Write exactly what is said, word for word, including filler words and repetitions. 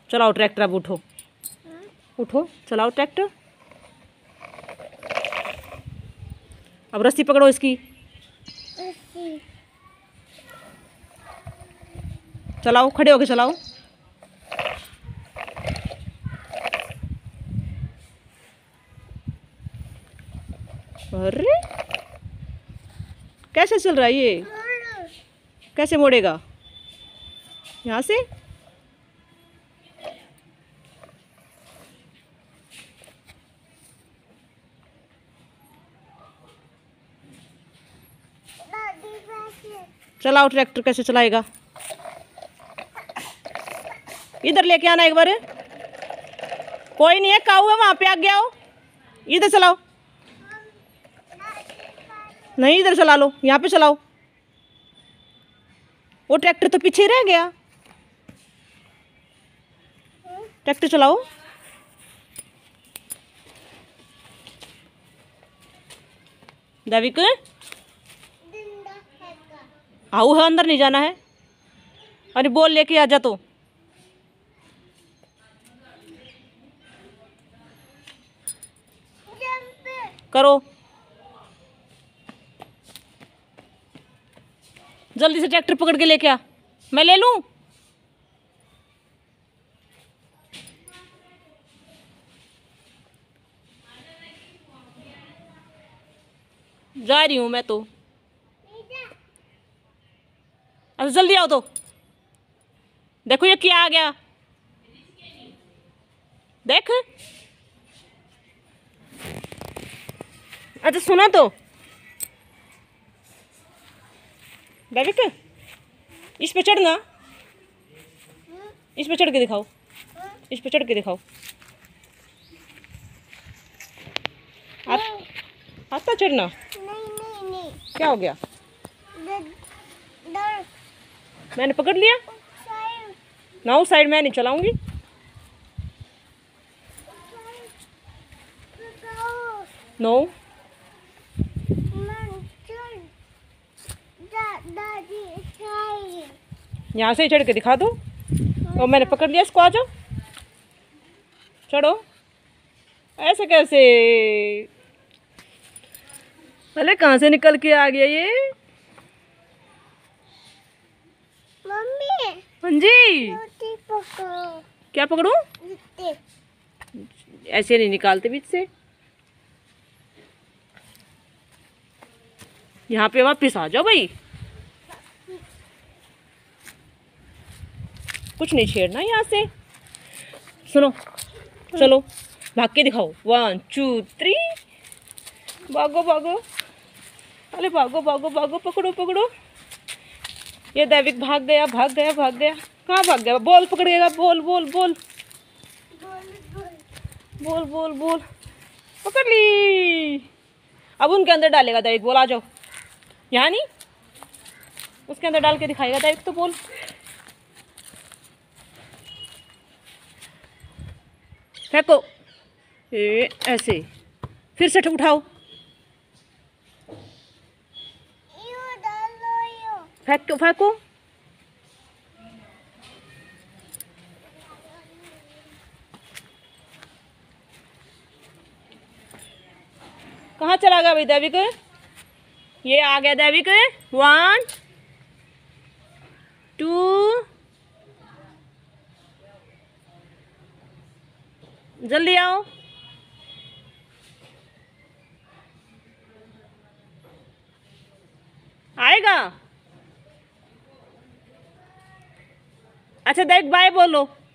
चलाओ ट्रैक्टर, अब उठो उठो, चलाओ ट्रैक्टर। अब रस्सी पकड़ो इसकी, चलाओ, खड़े होके चलाओ। अरे कैसे चल रहा है ये? कैसे मोड़ेगा? यहाँ से? चलाओ ट्रैक्टर, कैसे चलाएगा? इधर लेके आना एक बार। कोई नहीं है, काऊ है वहां पे, आगे आओ, इधर चलाओ। नहीं, इधर चला लो, यहाँ पे चलाओ। वो ट्रैक्टर तो पीछे रह गया। ट्रैक्टर चलाओ। देविक, आओ है, अंदर नहीं जाना है। अरे बोल लेके आ जा तो। करो जल्दी से, ट्रैक्टर पकड़ के लेके आ। मैं ले लूं? जा रही हूं मैं तो। अच्छा जल्दी आओ तो। देखो ये क्या आ गया, देख। अच्छा सुना तो, देविक इस पे चढ़ना, इस पे चढ़ के दिखाओ, इस पे चढ़ के दिखाओ। आता चढ़ना? नहीं नहीं नहीं। क्या हो गया? डर। मैंने पकड़ लिया ना, उस साइड मैं नहीं चलाऊंगी। नो यहाँ से ही चढ़ के दिखा दो। और मैंने पकड़ लिया इसको, आ जाओ, चढ़ो। ऐसे कैसे? अरे कहाँ से निकल के आ गया ये? मम्मी। हाँ जी। पकड़ो। क्या पकड़ूं? ऐसे नहीं निकालते बीच से। यहाँ पे वापिस आ जाओ भाई, कुछ नहीं छेड़ना यहाँ से। सुनो, चलो भाग के दिखाओ। वन टू थ्री, भागो भागो, अरे भागो भागो भागो, पकड़ो पकड़ो। ये देविक भाग गया भाग गया भाग गया। कहाँ भाग गया? बॉल पकड़ेगा, बोल बोल बोल बोल बोल बोल, पकड़ ली। अब उनके अंदर डालेगा देविक, बोल आ जाओ। यहाँ नहीं, उसके अंदर डाल के दिखाएगा देविक, तो बोल। फेंको, ए ऐसे, फिर से उठाओ, फेंको फेंको। कहाँ चला गया भाई देविक? ये आ गया देविक। वन टू, जल्दी आओ। आएगा? अच्छा देख, बाय बोलो।